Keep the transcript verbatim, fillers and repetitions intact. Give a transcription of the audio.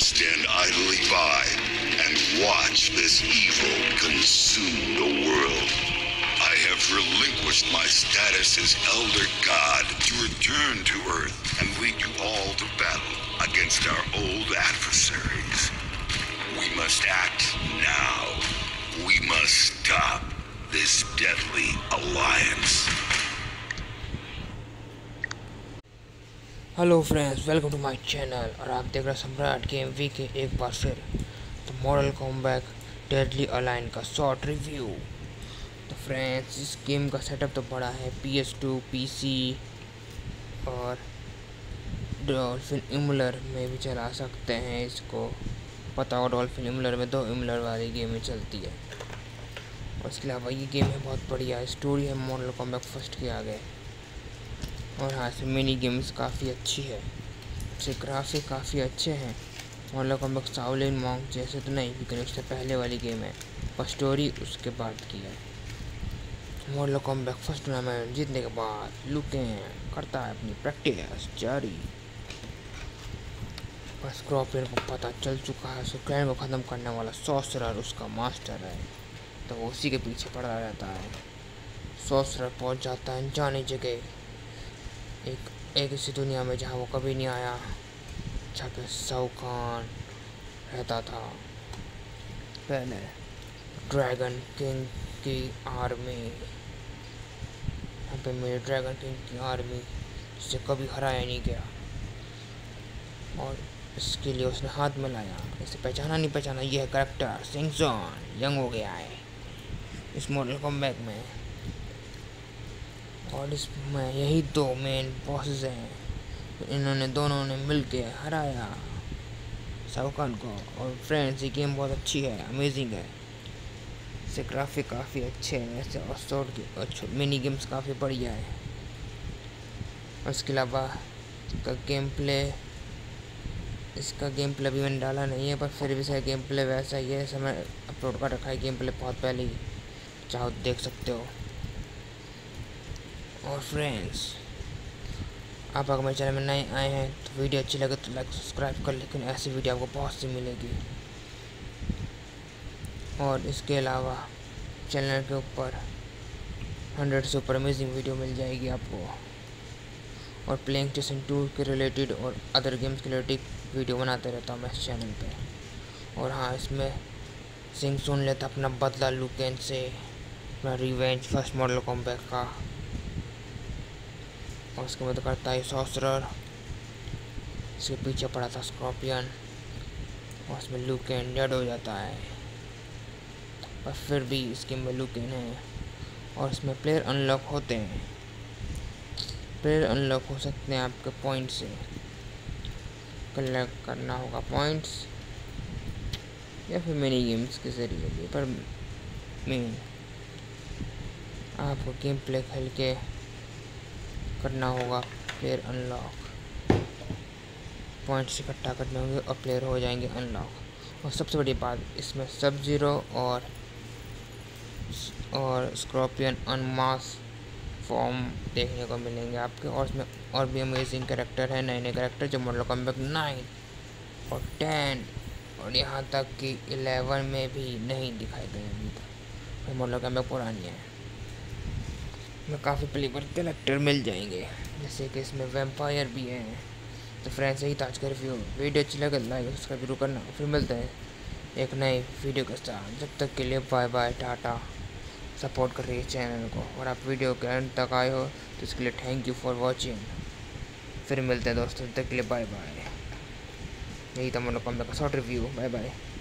stand idly by and watch this evil consume the world. I have relinquished my status as Elder God to return to Earth and lead you all to battle against our old adversaries. We must act now. We must stop this deadly alliance. Hello friends, welcome to my channel. और आप देख रहे हैं सम्राट game we के एक बार फिर तो मॉडल कॉम्बैट डेडली अलाइन का शॉर्ट रिव्यू। तो फ्रेंड्स, इस गेम का सेटअप तो बड़ा है, P S two, P C और डॉल्फिन इमुलर में भी चला सकते हैं इसको। पता हो, डॉल्फिन इमुलर में दो इमुलर वाली गेम में चलती है। और इसके अलावा ये गेम है बहुत बढ़िया, स्टोरी है मॉडल कॉम्बैट फर्स्ट के आगे। और हाँ, इसमें मिनी गेम्स काफ़ी अच्छी है, इसके ग्राफिक काफ़ी अच्छे हैं। मॉडल कॉम्बैट शाओलिन मॉन्क जैसे तो नहीं, लेकिन उससे पहले वाली गेम है और स्टोरी उसके बाद की है। मॉडल कॉम्बैट फर्स्ट टूर्नामेंट जीतने के बाद लू कैंग करता है अपनी प्रैक्टिस जारी। पर स्कॉर्पियन को पता चल चुका है उसके क्लैन को ख़त्म करने वाला सॉर्सरर उसका मास्टर है, तो वो उसी के पीछे पड़ा रहता है। सॉर्सरर पहुंच जाता है अनजानी जगह, एक एक ऐसी दुनिया में जहाँ वो कभी नहीं आया, जहाँ पे शाओ कान रहता था पहले। ड्रैगन किंग की आर्मी, यहाँ पे मेरे ड्रैगन किंग की आर्मी जिसे कभी हराया नहीं गया, और इसके लिए उसने हाथ मिलाया। इसे पहचाना नहीं पहचाना, ये है करेक्टर शिंग ज़ुन, यंग हो गया है इस मॉडल कॉम्बैट में। और इसमें यही दो मेन बॉसेस हैं, तो इन्होंने दोनों ने मिलके हराया शाओ कान को। और फ्रेंड्स, ये गेम बहुत अच्छी है, अमेजिंग है, इससे ग्राफिक काफ़ी अच्छे हैं वैसे, और शॉर्ट के मिनी गेम्स काफ़ी बढ़िया है। और इसके अलावा इसका गेम प्ले इसका गेम प्ले भी मैंने डाला नहीं है, पर फिर भी इसका गेम प्ले वैसा ही है, समय अपलोड कर रखा है गेम प्ले बहुत पहले ही, चाहो देख सकते हो। और फ्रेंड्स, आप अगर मेरे चैनल में नए आए हैं तो वीडियो अच्छी लगे तो लाइक सब्सक्राइब कर, लेकिन ऐसी वीडियो आपको बहुत सी मिलेगी। और इसके अलावा चैनल के ऊपर हंड्रेड से ऊपर अमेजिंग वीडियो मिल जाएगी आपको, और प्लेइंग स्टेशन टू के रिलेटेड और अदर गेम्स के रिलेटेड वीडियो बनाते रहता हूँ मैं इस चैनल पे। और हाँ, इसमें शिंग ज़ुन लेता अपना बदला लू कैंग से, अपना रिवेंज फर्स्ट मॉडल कॉम्बैट का। और उसके बाद करता है सॉर्सरर, इसके पीछे पड़ा था स्कॉर्पियन, और उसमें लू कैंग डेड हो जाता है, पर फिर भी इस गेम में लू कैंग है। और इसमें प्लेयर अनलॉक होते हैं, प्लेयर अनलॉक हो सकते हैं आपके पॉइंट से, कलेक्ट करना होगा पॉइंट्स या फिर मिनी गेम्स के जरिए भी। पर मेन आपको गेम प्ले खेल के करना होगा प्लेयर अनलॉक, पॉइंट्स इकट्ठा करने होंगे और प्लेयर हो जाएंगे अनलॉक। और सबसे बड़ी बात, इसमें सब ज़ीरो और और स्कॉर्पियन अनमास्क फॉर्म देखने को मिलेंगे आपके। और इसमें और भी अमेजिंग कैरेक्टर है, नए नए कैरेक्टर जो मॉडल कॉम्बैट नाइन और टेन और यहाँ तक कि इलेवन में भी नहीं दिखाई गए अभी तक। मॉडल कॉम्बैट पुरानी है, में काफ़ी प्लेबर कैरेक्टर मिल जाएंगे, जैसे कि इसमें वैम्पायर भी हैं। तो फ्रेंड्स, यही था आज का रिव्यू। वीडियो अच्छी लगे लाइक सब्सक्राइब जरूर करना, फिर मिलते हैं एक नई वीडियो के साथ। जब तक के लिए बाय बाय, टाटा। सपोर्ट कर रही है चैनल को, और आप वीडियो के अंत तक आए हो तो इसके लिए थैंक यू फॉर वॉचिंग। फिर मिलते हैं दोस्तों, तब तक के लिए बाय बाय। यही था मॉडल कॉम्बैट का शॉर्ट रिव्यू। Bye bye.